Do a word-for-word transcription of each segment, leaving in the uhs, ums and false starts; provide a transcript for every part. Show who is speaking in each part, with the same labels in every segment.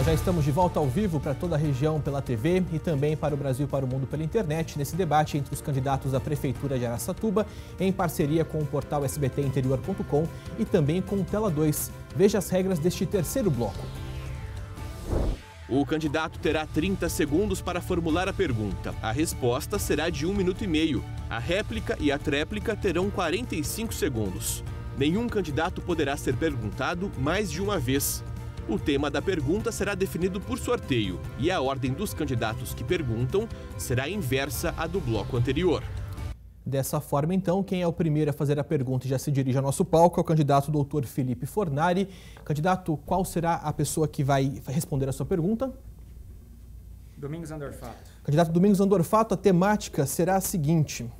Speaker 1: já estamos de volta ao vivo para toda a região pela T V e também para o Brasil e para o mundo pela internet, nesse debate entre os candidatos à Prefeitura de Araçatuba, em parceria com o portal S B T interior ponto com e também com o Tela dois. Veja as regras deste terceiro bloco.
Speaker 2: O candidato terá trinta segundos para formular a pergunta. A resposta será de um minuto e meio. A réplica e a tréplica terão quarenta e cinco segundos. Nenhum candidato poderá ser perguntado mais de uma vez. O tema da pergunta será definido por sorteio e a ordem dos candidatos que perguntam será inversa à do bloco anterior.
Speaker 1: Dessa forma, então, quem é o primeiro a fazer a pergunta e já se dirige ao nosso palco é o candidato doutor Felipe Fornari. Candidato, qual será a pessoa que vai responder a sua pergunta?
Speaker 3: Domingos Andorfato.
Speaker 1: Candidato Domingos Andorfato, a temática será a seguinte.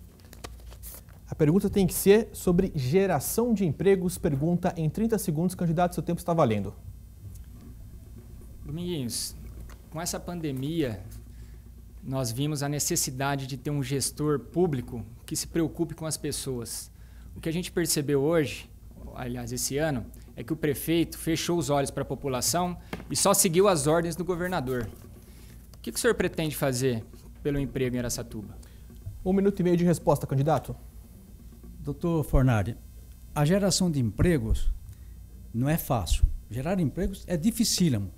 Speaker 1: A pergunta tem que ser sobre geração de empregos. Pergunta em trinta segundos. Candidato, seu tempo está valendo.
Speaker 3: Dominguinhos, com essa pandemia, nós vimos a necessidade de ter um gestor público que se preocupe com as pessoas. O que a gente percebeu hoje, aliás, esse ano, é que o prefeito fechou os olhos para a população e só seguiu as ordens do governador. O que, que o senhor pretende fazer pelo emprego em Araçatuba?
Speaker 1: Um minuto e meio de resposta, candidato.
Speaker 4: Doutor Fornari, a geração de empregos não é fácil. Gerar empregos é dificílimo.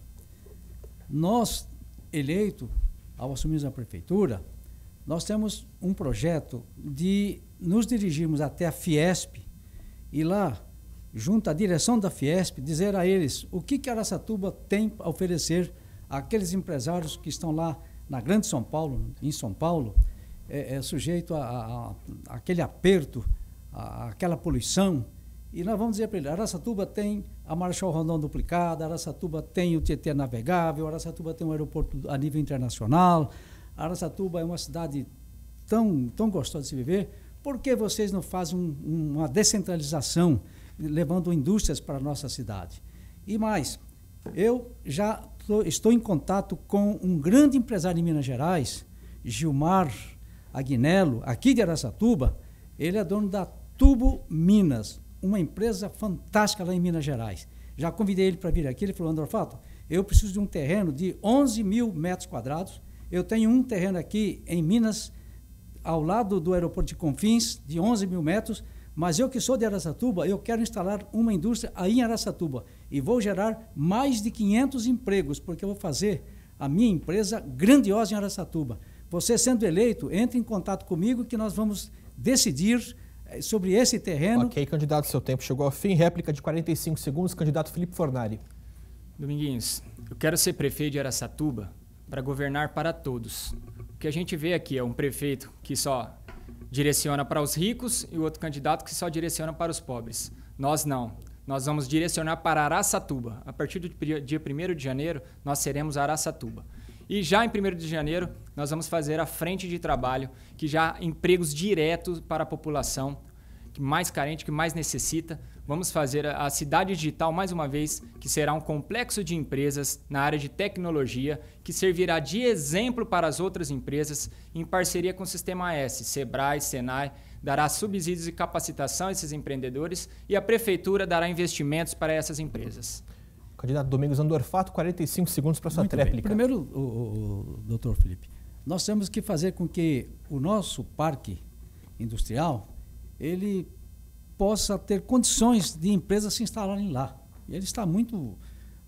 Speaker 4: Nós, eleitos, ao assumirmos a prefeitura, nós temos um projeto de nos dirigirmos até a Fiesp e lá, junto à direção da Fiesp, dizer a eles o que que Araçatuba tem a oferecer àqueles empresários que estão lá na Grande São Paulo, em São Paulo, é, é sujeito a, a, a aquele aperto, a, aquela poluição. E nós vamos dizer para ele, Araçatuba tem a Marechal Rondon duplicada, Araçatuba tem o Tietê navegável, Araçatuba tem um aeroporto a nível internacional, Araçatuba é uma cidade tão, tão gostosa de se viver. Por que vocês não fazem um, uma descentralização, levando indústrias para a nossa cidade? E mais, eu já tô, estou em contato com um grande empresário em Minas Gerais, Gilmar Agnello, aqui de Araçatuba. Ele é dono da Tubo Minas, uma empresa fantástica lá em Minas Gerais. Já convidei ele para vir aqui, ele falou, Andorfato, eu preciso de um terreno de onze mil metros quadrados, eu tenho um terreno aqui em Minas, ao lado do aeroporto de Confins, de onze mil metros, mas eu que sou de Araçatuba, eu quero instalar uma indústria aí em Araçatuba e vou gerar mais de quinhentos empregos, porque eu vou fazer a minha empresa grandiosa em Araçatuba. Você sendo eleito, entre em contato comigo que nós vamos decidir sobre esse terreno.
Speaker 1: Ok, candidato, seu tempo chegou ao fim. Réplica de quarenta e cinco segundos, candidato Felipe Fornari.
Speaker 3: Dominguinhos, eu quero ser prefeito de Araçatuba para governar para todos. O que a gente vê aqui é um prefeito que só direciona para os ricos e o outro candidato que só direciona para os pobres. Nós não. Nós vamos direcionar para Araçatuba. A partir do dia primeiro de janeiro, nós seremos Araçatuba. E já em primeiro de janeiro, nós vamos fazer a frente de trabalho, que já empregos diretos para a população, que mais carente, que mais necessita. Vamos fazer a cidade digital, mais uma vez, que será um complexo de empresas na área de tecnologia, que servirá de exemplo para as outras empresas, em parceria com o Sistema S, Sebrae, Senai, dará subsídios e capacitação a esses empreendedores e a Prefeitura dará investimentos para essas empresas.
Speaker 1: Candidato Domingos Andorfato, quarenta e cinco segundos para sua
Speaker 4: Muito
Speaker 1: tréplica.
Speaker 4: Bem. Primeiro, o, o, o doutor Felipe, nós temos que fazer com que o nosso parque industrial ele possa ter condições de empresas se instalarem lá. Ele está muito,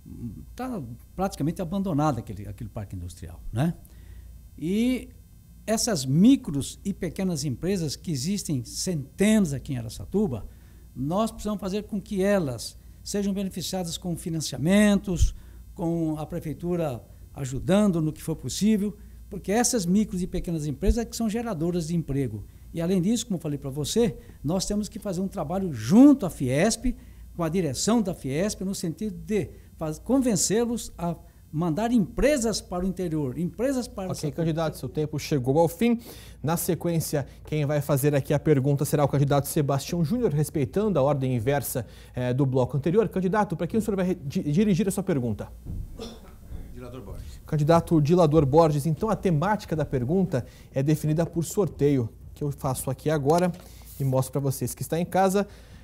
Speaker 4: está praticamente abandonado aquele, aquele parque industrial, né? E essas micros e pequenas empresas que existem centenas aqui em Araçatuba, nós precisamos fazer com que elas sejam beneficiadas com financiamentos, com a prefeitura ajudando no que for possível, porque essas micros e pequenas empresas é que são geradoras de emprego. E, além disso, como eu falei para você, nós temos que fazer um trabalho junto à Fiesp, com a direção da Fiesp, no sentido de convencê-los a mandar empresas para o interior, empresas para...
Speaker 1: Ok, candidato, seu tempo chegou ao fim. Na sequência, quem vai fazer aqui a pergunta será o candidato Sebastião Júnior, respeitando a ordem inversa eh, do bloco anterior. Candidato, para quem o senhor vai dirigir a sua pergunta?
Speaker 5: Dilador Borges.
Speaker 1: Candidato Dilador Borges, então a temática da pergunta é definida por sorteio, que eu faço aqui agora e mostro para vocês que está em casa.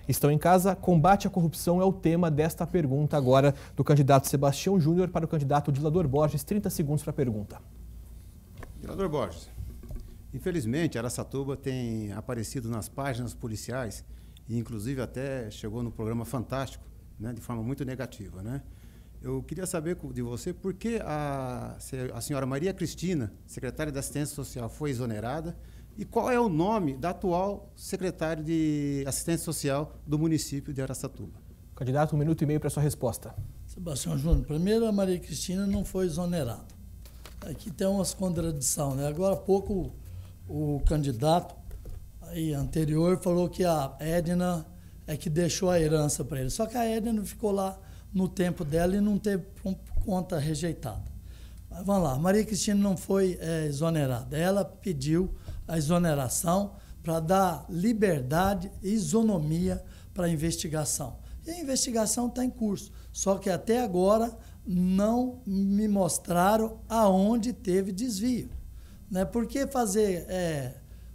Speaker 1: estão em casa, combate à corrupção é o tema desta pergunta agora do candidato Sebastião Júnior para o candidato Dilador Borges. trinta segundos para a pergunta.
Speaker 5: Dilador Borges, infelizmente Araçatuba tem aparecido nas páginas policiais e inclusive até chegou no programa Fantástico, né, de forma muito negativa, né? Eu queria saber de você por que a, a senhora Maria Cristina, secretária de Assistência Social, foi exonerada e qual é o nome da atual secretária de Assistência Social do município de Araçatuba.
Speaker 1: Candidato, um minuto e meio para a sua resposta.
Speaker 6: Sebastião Júnior, primeiro a Maria Cristina não foi exonerada. Aqui tem umas contradições, né? Agora há pouco o, o candidato aí anterior falou que a Edna é que deixou a herança para ele. Só que a Edna ficou lá no tempo dela e não teve conta rejeitada. Mas vamos lá, Maria Cristina não foi é, exonerada. Ela pediu a exoneração para dar liberdade e isonomia para a investigação. E a investigação está em curso, só que até agora não me mostraram aonde teve desvio. Né? Por que fazer é,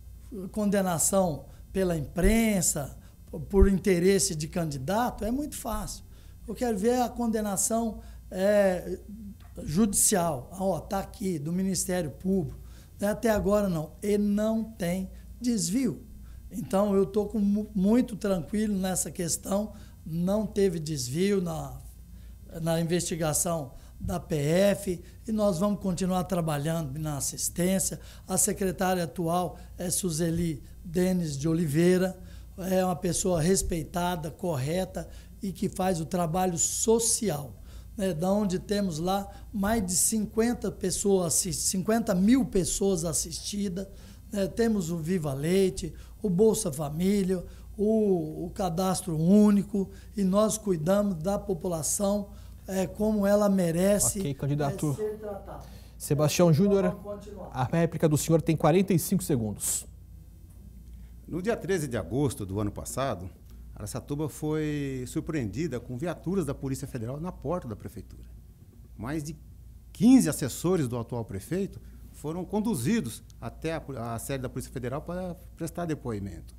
Speaker 6: condenação pela imprensa, por interesse de candidato, é muito fácil. Eu quero ver a condenação é, judicial. Está aqui, do Ministério Público. Até agora não. E não tem desvio. Então, eu estou muito tranquilo nessa questão. Não teve desvio na, na investigação da P F e nós vamos continuar trabalhando na assistência. A secretária atual é Suzeli Denis de Oliveira. É uma pessoa respeitada, correta e que faz o trabalho social, né, da onde temos lá mais de cinquenta pessoas, cinquenta mil pessoas assistidas, né, temos o Viva Leite, o Bolsa Família, o, o Cadastro Único, e nós cuidamos da população é, como ela merece.
Speaker 1: Ok, candidato
Speaker 6: é, ser tratada.
Speaker 1: Sebastião Júnior, a réplica do senhor tem quarenta e cinco segundos.
Speaker 5: No dia treze de agosto do ano passado, Araçatuba foi surpreendida com viaturas da Polícia Federal na porta da prefeitura. Mais de quinze assessores do atual prefeito foram conduzidos até a, a sede da Polícia Federal para prestar depoimento.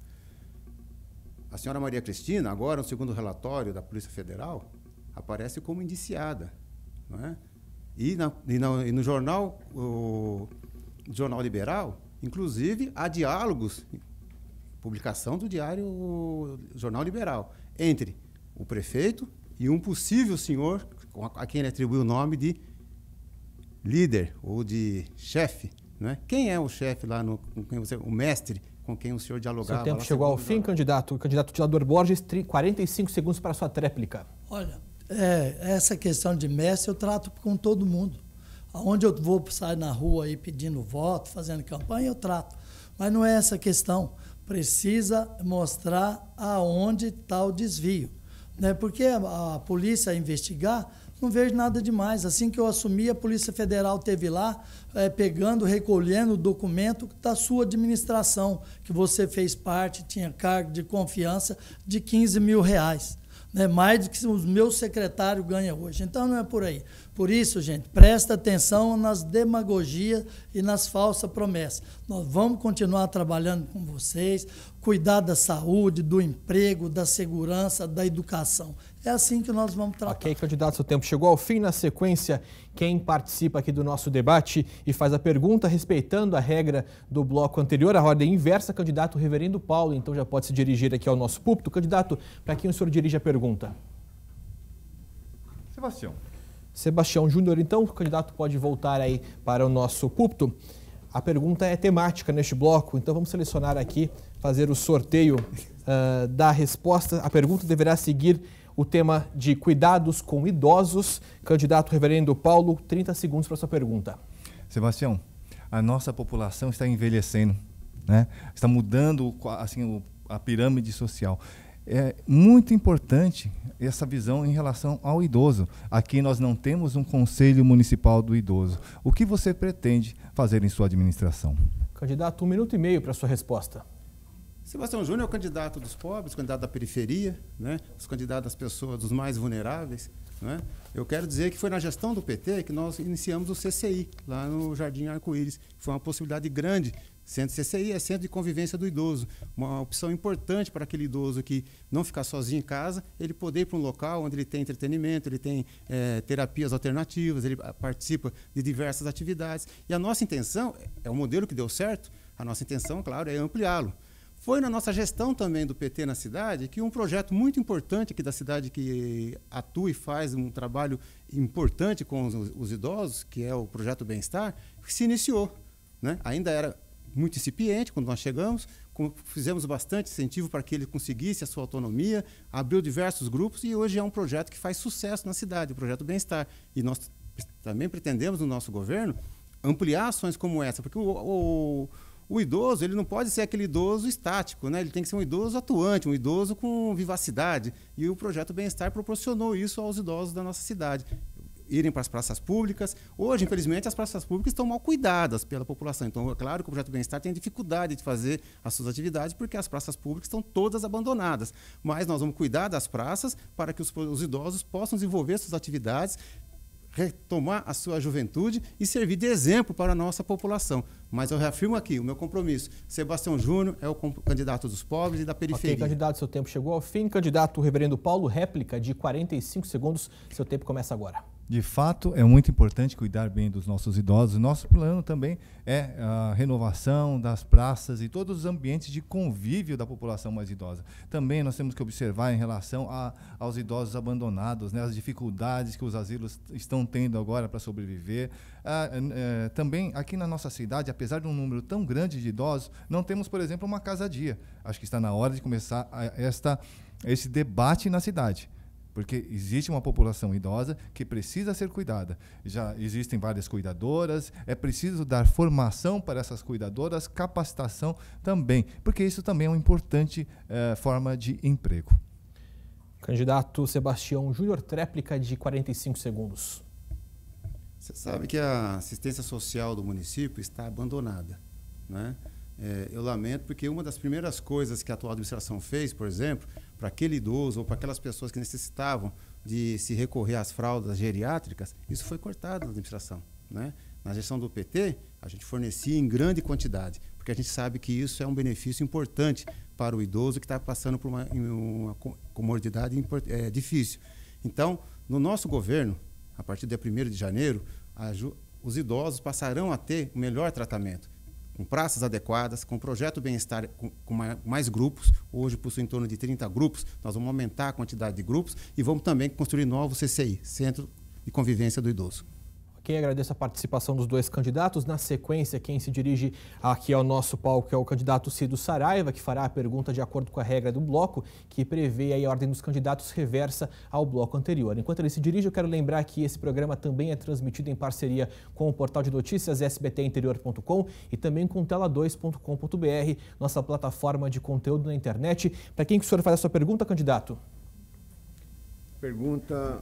Speaker 5: A senhora Maria Cristina, agora, no segundo relatório da Polícia Federal, aparece como indiciada, não é? E, na, e, na, e no jornal, o Jornal Liberal, inclusive, há diálogos, publicação do diário o Jornal Liberal, entre o prefeito e um possível senhor, a quem ele atribui o nome de líder ou de chefe, não é? Quem é o chefe lá, no, com quem você, o mestre com quem o senhor dialogava?
Speaker 1: Seu tempo chegou ao fim, candidato. O candidato Dilador Borges, quarenta e cinco segundos para a sua tréplica.
Speaker 6: Olha, é, essa questão de mestre eu trato com todo mundo. Aonde eu vou sair na rua aí pedindo voto, fazendo campanha, eu trato. Mas não é essa questão. Precisa mostrar aonde está o desvio. Né? Porque a, a polícia investigar, não vejo nada demais. Assim que eu assumi, a Polícia Federal esteve lá, é, pegando, recolhendo o documento da sua administração, que você fez parte, tinha cargo de confiança de quinze mil reais. Né? Mais do que os meus secretários ganham hoje. Então, não é por aí. Por isso, gente, presta atenção nas demagogias e nas falsas promessas. Nós vamos continuar trabalhando com vocês, cuidar da saúde, do emprego, da segurança, da educação. É assim que nós vamos tratar.
Speaker 1: Ok, candidato, seu tempo chegou ao fim. Na sequência, quem participa aqui do nosso debate e faz a pergunta respeitando a regra do bloco anterior, a ordem inversa, candidato Reverendo Paulo, então já pode se dirigir aqui ao nosso púlpito. Candidato, para quem o senhor dirige a pergunta?
Speaker 7: Sebastião.
Speaker 1: Sebastião Júnior, então, o candidato pode voltar aí para o nosso púlpito. A pergunta é temática neste bloco, então vamos selecionar aqui, fazer o sorteio uh, da resposta. A pergunta deverá seguir o tema de cuidados com idosos. Candidato Reverendo Paulo, trinta segundos para a sua pergunta.
Speaker 7: Sebastião, a nossa população está envelhecendo, né? Está mudando assim, a pirâmide social. É muito importante essa visão em relação ao idoso. Aqui nós não temos um Conselho Municipal do Idoso. O que você pretende fazer em sua administração?
Speaker 1: Candidato, um minuto e meio para a sua resposta.
Speaker 5: Sebastião Júnior é o candidato dos pobres, candidato da periferia, né? Os candidatos das pessoas, dos mais vulneráveis. Né? Eu quero dizer que foi na gestão do P T que nós iniciamos o C C I, lá no Jardim Arco-Íris. Foi uma possibilidade grande Centro C C I é Centro de Convivência do Idoso, uma opção importante para aquele idoso que não ficar sozinho em casa, ele poder ir para um local onde ele tem entretenimento, ele tem é, terapias alternativas, ele participa de diversas atividades. E a nossa intenção, é um modelo que deu certo, a nossa intenção, claro, é ampliá-lo. Foi na nossa gestão também do P T na cidade que um projeto muito importante aqui da cidade que atua e faz um trabalho importante com os, os idosos, que é o Projeto Bem-Estar, se iniciou, né? Ainda era muito incipiente quando nós chegamos, com, fizemos bastante incentivo para que ele conseguisse a sua autonomia, abriu diversos grupos e hoje é um projeto que faz sucesso na cidade, o Projeto Bem-Estar. E nós também pretendemos no nosso governo ampliar ações como essa, porque o, o O idoso, ele não pode ser aquele idoso estático, né? Ele tem que ser um idoso atuante, um idoso com vivacidade. E o Projeto Bem-Estar proporcionou isso aos idosos da nossa cidade. Irem para as praças públicas. Hoje, infelizmente, as praças públicas estão mal cuidadas pela população. Então, é claro que o Projeto Bem-Estar tem dificuldade de fazer as suas atividades porque as praças públicas estão todas abandonadas. Mas nós vamos cuidar das praças para que os, os idosos possam desenvolver suas atividades, retomar a sua juventude e servir de exemplo para a nossa população. Mas eu reafirmo aqui o meu compromisso. Sebastião Júnior é o candidato dos pobres e da periferia.
Speaker 1: Ok, candidato, seu tempo chegou ao fim. Candidato Reverendo Paulo, réplica de quarenta e cinco segundos. Seu tempo começa agora.
Speaker 7: De fato, é muito importante cuidar bem dos nossos idosos. Nosso plano também é a renovação das praças e todos os ambientes de convívio da população mais idosa. Também nós temos que observar em relação a, aos idosos abandonados, né, as dificuldades que os asilos estão tendo agora para sobreviver. Ah, é, também aqui na nossa cidade, apesar de um número tão grande de idosos, não temos, por exemplo, uma casa-dia. Acho que está na hora de começar a, esta, esse debate na cidade. Porque existe uma população idosa que precisa ser cuidada. Já existem várias cuidadoras, é preciso dar formação para essas cuidadoras, capacitação também, porque isso também é uma importante eh, forma de emprego.
Speaker 1: Candidato Sebastião Júnior, tréplica de quarenta e cinco segundos.
Speaker 5: Você sabe que a assistência social do município está abandonada, né? É, eu lamento porque uma das primeiras coisas que a atual administração fez, por exemplo, para aquele idoso ou para aquelas pessoas que necessitavam de se recorrer às fraldas geriátricas, isso foi cortado na administração, né? Na gestão do P T, a gente fornecia em grande quantidade, porque a gente sabe que isso é um benefício importante para o idoso que está passando por uma, uma comorbidade é, difícil. Então, no nosso governo, a partir do dia primeiro de janeiro, a, os idosos passarão a ter o melhor tratamento, com praças adequadas, com projeto bem-estar, com, com mais grupos. Hoje possui em torno de trinta grupos, nós vamos aumentar a quantidade de grupos e vamos também construir novos C C I, Centro de Convivência do Idoso.
Speaker 1: Ok, agradeço a participação dos dois candidatos. Na sequência, quem se dirige aqui ao nosso palco é o candidato Cido Saraiva, que fará a pergunta de acordo com a regra do bloco, que prevê aí a ordem dos candidatos reversa ao bloco anterior. Enquanto ele se dirige, eu quero lembrar que esse programa também é transmitido em parceria com o portal de notícias S B T interior ponto com e também com tela dois ponto com ponto br, nossa plataforma de conteúdo na internet. Para quem que o senhor faz a sua pergunta, candidato?
Speaker 8: Pergunta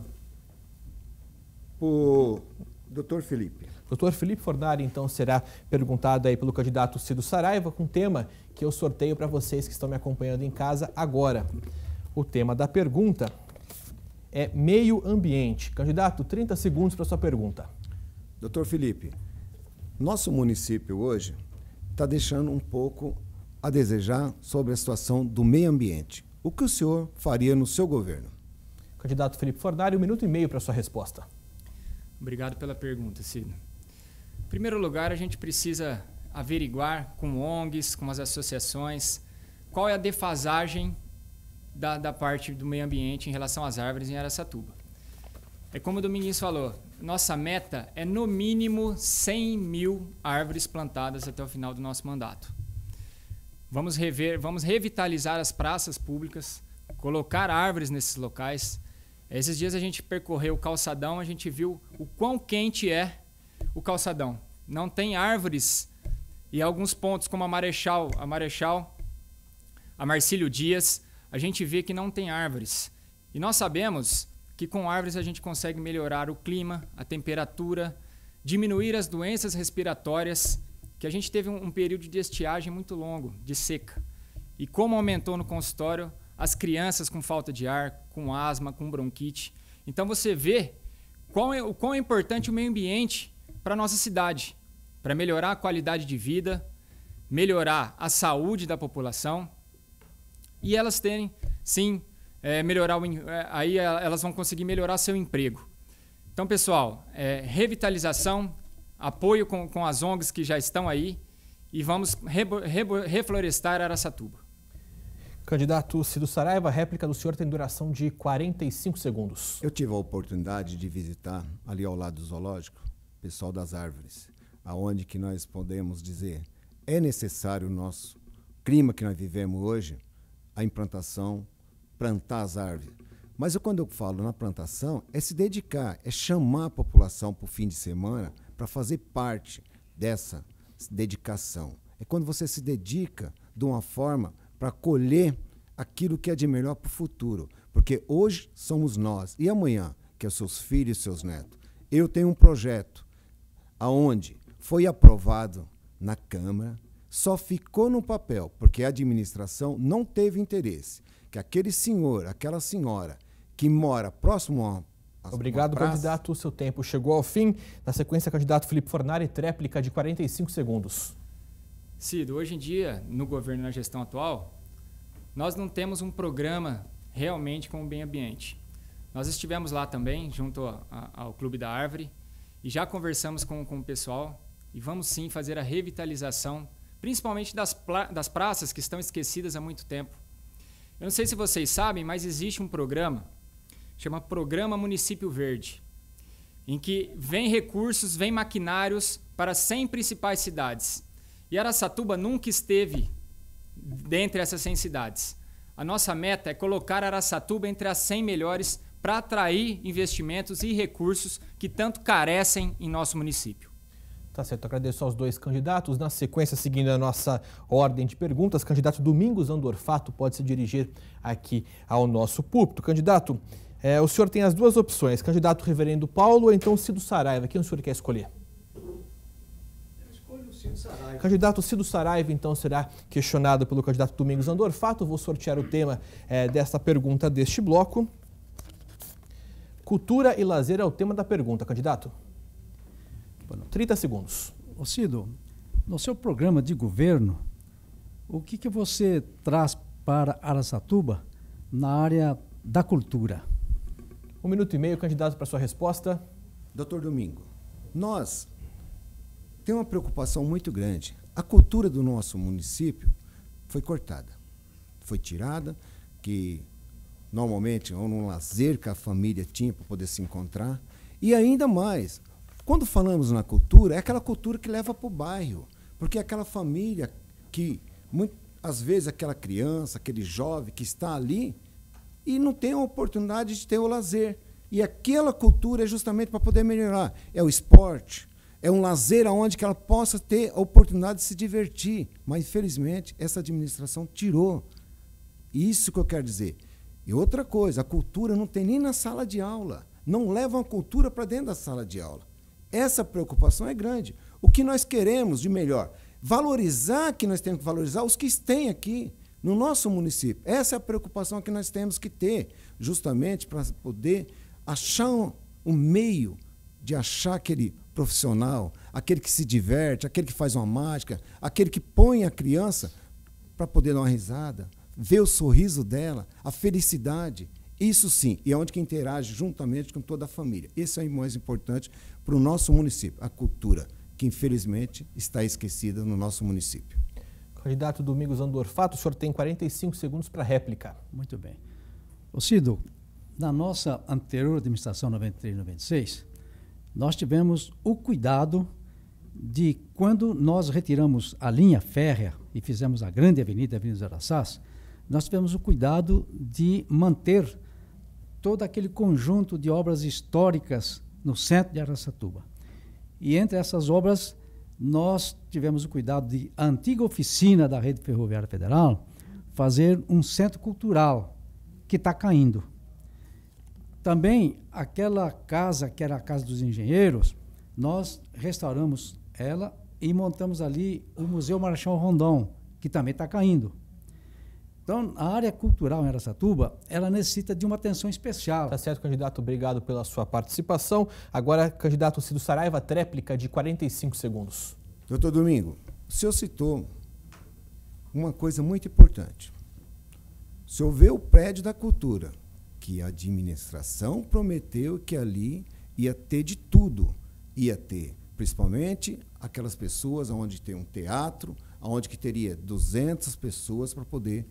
Speaker 8: por doutor Felipe.
Speaker 1: doutor Felipe Fornari, então, será perguntado aí pelo candidato Cido Saraiva com um tema que eu sorteio para vocês que estão me acompanhando em casa agora. O tema da pergunta é meio ambiente. Candidato, trinta segundos para sua pergunta.
Speaker 8: doutor Felipe, nosso município hoje está deixando um pouco a desejar sobre a situação do meio ambiente. O que o senhor faria no seu governo?
Speaker 1: Candidato Felipe Fornari, um minuto e meio para sua resposta.
Speaker 3: Obrigado pela pergunta, Cido. Em primeiro lugar, a gente precisa averiguar com O N Gs, com as associações, qual é a defasagem da, da parte do meio ambiente em relação às árvores em Araçatuba. É como o Dominguinhos falou, nossa meta é no mínimo cem mil árvores plantadas até o final do nosso mandato. Vamos rever, vamos revitalizar as praças públicas, colocar árvores nesses locais. Esses dias a gente percorreu o calçadão, a gente viu o quão quente é o calçadão. Não tem árvores e alguns pontos como a Marechal, a Marechal, a Marcílio Dias, a gente vê que não tem árvores. E nós sabemos que com árvores a gente consegue melhorar o clima, a temperatura, diminuir as doenças respiratórias, que a gente teve um, um período de estiagem muito longo, de seca. E como aumentou no consultório, as crianças com falta de ar, com asma, com bronquite. Então você vê qual é, o quão é importante o meio ambiente para a nossa cidade, para melhorar a qualidade de vida, melhorar a saúde da população e elas terem, sim, é, melhorar o, é, aí elas vão conseguir melhorar seu emprego. Então, pessoal, é, revitalização, apoio com, com as O N Gs que já estão aí e vamos re, re, reflorestar Araçatuba.
Speaker 1: Candidato Cido Saraiva, a réplica do senhor tem duração de quarenta e cinco segundos.
Speaker 8: Eu tive a oportunidade de visitar ali ao lado do zoológico, o pessoal das árvores, aonde que nós podemos dizer é necessário o nosso clima que nós vivemos hoje, a implantação, plantar as árvores. Mas eu, quando eu falo na plantação, é se dedicar, é chamar a população para o fim de semana para fazer parte dessa dedicação. É quando você se dedica de uma forma para colher aquilo que é de melhor para o futuro. Porque hoje somos nós, e amanhã, que é os seus filhos e seus netos. Eu tenho um projeto aonde foi aprovado na Câmara, só ficou no papel, porque a administração não teve interesse. Que aquele senhor, aquela senhora que mora próximo a... a
Speaker 1: Obrigado,
Speaker 8: praça,
Speaker 1: candidato. O seu tempo chegou ao fim. Na sequência, candidato Felipe Fornari, tréplica de quarenta e cinco segundos.
Speaker 3: Cido, hoje em dia, no governo e na gestão atual, nós não temos um programa realmente com o meio ambiente. Nós estivemos lá também, junto a, a, ao Clube da Árvore, e já conversamos com, com o pessoal, e vamos sim fazer a revitalização, principalmente das, das praças que estão esquecidas há muito tempo. Eu não sei se vocês sabem, mas existe um programa, chama Programa Município Verde, em que vem recursos, vem maquinários para cem principais cidades. E Araçatuba nunca esteve dentre essas cem cidades. A nossa meta é colocar Araçatuba entre as cem melhores para atrair investimentos e recursos que tanto carecem em nosso município.
Speaker 1: Tá certo, agradeço aos dois candidatos. Na sequência, seguindo a nossa ordem de perguntas, candidato Domingos Andorfato pode se dirigir aqui ao nosso púlpito. Candidato, é, o senhor tem as duas opções, candidato Reverendo Paulo ou então Cido Saraiva. Quem o senhor quer escolher? Candidato Cido Saraiva, então, será questionado pelo candidato Domingos Andorfato. Vou sortear o tema é, desta pergunta deste bloco. Cultura e lazer é o tema da pergunta, candidato. trinta segundos.
Speaker 4: Ô Cido, no seu programa de governo, o que, que você traz para Araçatuba na área da cultura?
Speaker 1: Um minuto e meio, candidato, para sua resposta.
Speaker 8: Doutor Domingo, nós temos uma preocupação muito grande. A cultura do nosso município foi cortada, foi tirada, que normalmente é um lazer que a família tinha para poder se encontrar. E ainda mais, quando falamos na cultura, é aquela cultura que leva para o bairro, porque é aquela família que, muito, às vezes, aquela criança, aquele jovem que está ali e não tem a oportunidade de ter o lazer. E aquela cultura é justamente para poder melhorar. É o esporte, é um lazer onde que ela possa ter a oportunidade de se divertir. Mas, infelizmente, essa administração tirou. Isso que eu quero dizer. E outra coisa, a cultura não tem nem na sala de aula. Não levam a cultura para dentro da sala de aula. Essa preocupação é grande. O que nós queremos de melhor? Valorizar, que nós temos que valorizar os que têm aqui no nosso município. Essa é a preocupação que nós temos que ter, justamente para poder achar um, um meio de achar aquele profissional, aquele que se diverte, aquele que faz uma mágica, aquele que põe a criança para poder dar uma risada, ver o sorriso dela, a felicidade. Isso sim, e é onde que interage juntamente com toda a família. Esse é o mais importante para o nosso município, a cultura, que infelizmente está esquecida no nosso município.
Speaker 1: Candidato Domingos Andorfato, o senhor tem quarenta e cinco segundos para réplica.
Speaker 4: Muito bem. Ô Cido, na nossa anterior administração noventa e três noventa e seis, nós tivemos o cuidado de, quando nós retiramos a linha férrea e fizemos a grande avenida, a Avenida dos Araçás, nós tivemos o cuidado de manter todo aquele conjunto de obras históricas no centro de Araçatuba. E entre essas obras, nós tivemos o cuidado de, a antiga oficina da Rede Ferroviária Federal, fazer um centro cultural que está caindo. Também, aquela casa, que era a Casa dos Engenheiros, nós restauramos ela e montamos ali o Museu Marechal Rondon, que também está caindo. Então, a área cultural em Araçatuba, ela necessita de uma atenção especial.
Speaker 1: Tá certo, candidato. Obrigado pela sua participação. Agora, candidato Cido Saraiva, tréplica de quarenta e cinco segundos.
Speaker 8: Doutor Domingo, o senhor citou uma coisa muito importante. Se houver o prédio da cultura, que a administração prometeu que ali ia ter de tudo, ia ter principalmente aquelas pessoas onde tem um teatro, onde que teria duzentas pessoas para poder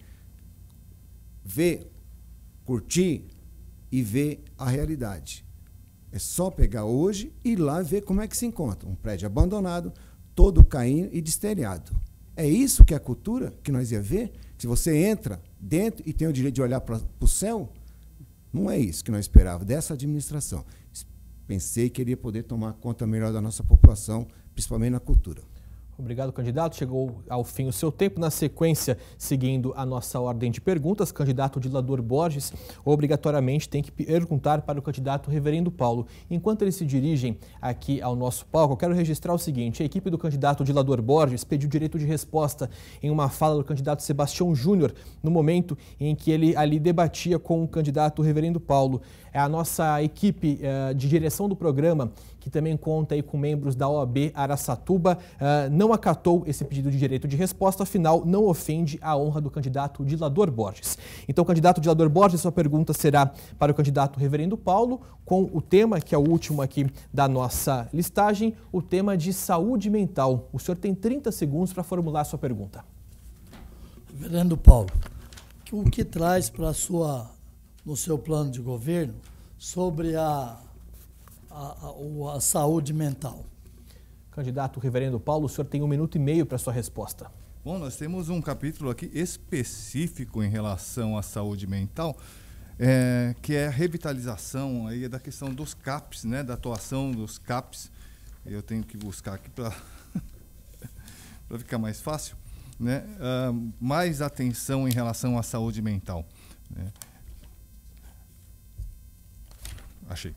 Speaker 8: ver, curtir e ver a realidade. É só pegar hoje e ir lá ver como é que se encontra. Um prédio abandonado, todo caindo e destelhado. É isso que é a cultura que nós ia ver? Se você entra dentro e tem o direito de olhar para o céu, não é isso que nós esperávamos dessa administração. Pensei que iria poder tomar conta melhor da nossa população, principalmente na cultura.
Speaker 1: Obrigado, candidato. Chegou ao fim o seu tempo. Na sequência, seguindo a nossa ordem de perguntas, candidato Dilador Borges obrigatoriamente tem que perguntar para o candidato Reverendo Paulo. Enquanto eles se dirigem aqui ao nosso palco, eu quero registrar o seguinte: a equipe do candidato Dilador Borges pediu direito de resposta em uma fala do candidato Sebastião Júnior, no momento em que ele ali debatia com o candidato Reverendo Paulo. É a nossa equipe uh, de direção do programa, que também conta aí com membros da O A B Araçatuba, uh, não acatou esse pedido de direito de resposta, afinal não ofende a honra do candidato Dilador Borges. Então, candidato Dilador Borges, sua pergunta será para o candidato Reverendo Paulo, com o tema, que é o último aqui da nossa listagem, o tema de saúde mental. O senhor tem trinta segundos para formular a sua pergunta.
Speaker 6: Reverendo Paulo, o que traz para sua, no seu plano de governo sobre a A, a, a saúde mental?
Speaker 1: Candidato Reverendo Paulo, o senhor tem um minuto e meio para a sua resposta.
Speaker 7: Bom, nós temos um capítulo aqui específico em relação à saúde mental, é, que é a revitalização aí da questão dos CAPs, né, da atuação dos CAPs. Eu tenho que buscar aqui para para ficar mais fácil, né, uh, mais atenção em relação à saúde mental. Né. Achei.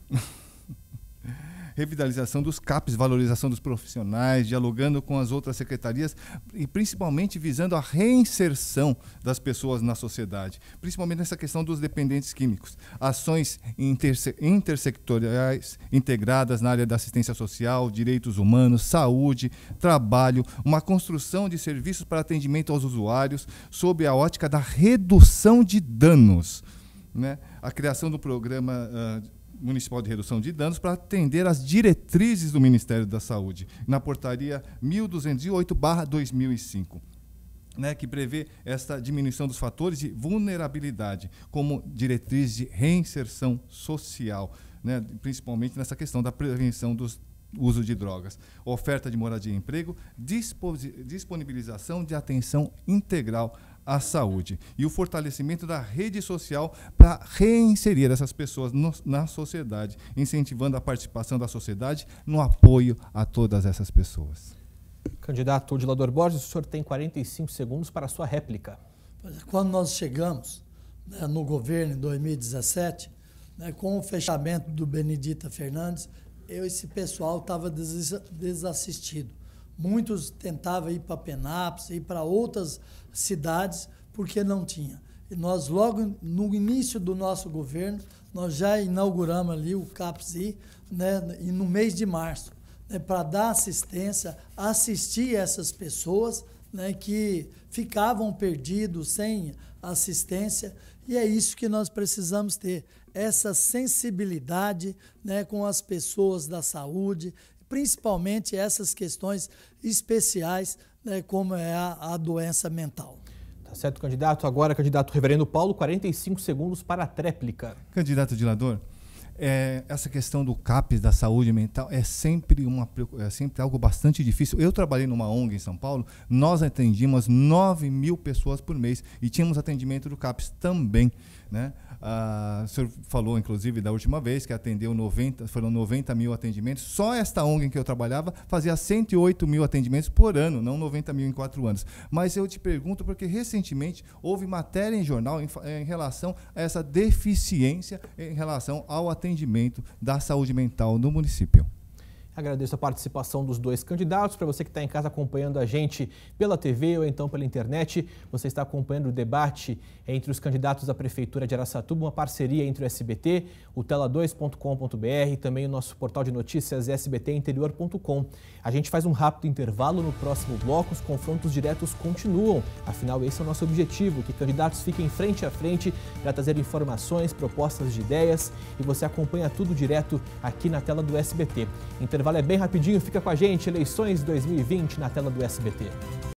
Speaker 7: Revitalização dos CAPs, valorização dos profissionais, dialogando com as outras secretarias e principalmente visando a reinserção das pessoas na sociedade, principalmente nessa questão dos dependentes químicos. Ações interse intersectoriais integradas na área da assistência social, direitos humanos, saúde, trabalho, uma construção de serviços para atendimento aos usuários sob a ótica da redução de danos, né? A criação do programa uh, Municipal de Redução de Danos para atender às diretrizes do Ministério da Saúde, na portaria mil duzentos e oito barra dois mil e cinco, né, que prevê esta diminuição dos fatores de vulnerabilidade como diretriz de reinserção social, né, principalmente nessa questão da prevenção dos uso de drogas, oferta de moradia e emprego, disponibilização de atenção integral à saúde e o fortalecimento da rede social para reinserir essas pessoas no, na sociedade, incentivando a participação da sociedade no apoio a todas essas pessoas.
Speaker 1: Candidato Dilador Borges, o senhor tem quarenta e cinco segundos para a sua réplica.
Speaker 6: Quando nós chegamos, né, no governo em dois mil e dezessete, né, com o fechamento do Benedita Fernandes, eu esse pessoal estava desassistido. Muitos tentavam ir para Penápolis, ir para outras cidades, porque não tinha. E nós, logo no início do nosso governo, nós já inauguramos ali o CAPSI, né, e no mês de março, né, para dar assistência, assistir essas pessoas, né, que ficavam perdidos, sem assistência, e é isso que nós precisamos ter, essa sensibilidade, né, com as pessoas da saúde, principalmente essas questões especiais, né, como é a, a doença mental.
Speaker 1: Tá certo, candidato. Agora, candidato Reverendo Paulo, quarenta e cinco segundos para a tréplica.
Speaker 7: Candidato Dilador, é, essa questão do CAPS, da saúde mental, é sempre, uma, é sempre algo bastante difícil. Eu trabalhei numa O N G em São Paulo, nós atendíamos nove mil pessoas por mês e tínhamos atendimento do CAPS também, né? Ah, o senhor falou, inclusive, da última vez que atendeu noventa, foram noventa mil atendimentos. Só esta O N G em que eu trabalhava fazia cento e oito mil atendimentos por ano, não noventa mil em quatro anos. Mas eu te pergunto porque recentemente houve matéria em jornal em, em relação a essa deficiência em relação ao atendimento da saúde mental no município.
Speaker 1: Agradeço a participação dos dois candidatos. Para você que está em casa acompanhando a gente pela T V ou então pela internet, você está acompanhando o debate entre os candidatos à Prefeitura de Araçatuba, uma parceria entre o S B T, o tela dois ponto com ponto br e também o nosso portal de notícias S B T interior ponto com. A gente faz um rápido intervalo. No próximo bloco, os confrontos diretos continuam. Afinal, esse é o nosso objetivo, que candidatos fiquem frente a frente para trazer informações, propostas de ideias, e você acompanha tudo direto aqui na tela do S B T. Intervalo é bem rapidinho, fica com a gente. Eleições dois mil e vinte na tela do S B T.